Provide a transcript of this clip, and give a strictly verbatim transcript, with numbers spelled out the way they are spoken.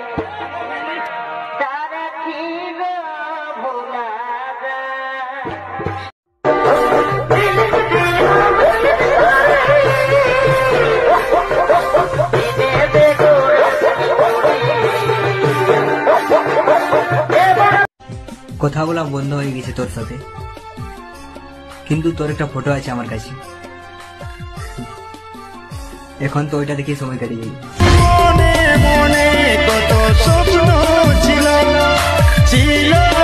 কথা বলা বন্ধ হয়ে গেছে তোর সাথে, কিন্তু তোর একটা ফটো আছে আমার কাছে। এখন তো ওইটা দেখে সময় কেটে যাই। মনে মনে কত স্বপ্ন ছিল ছিল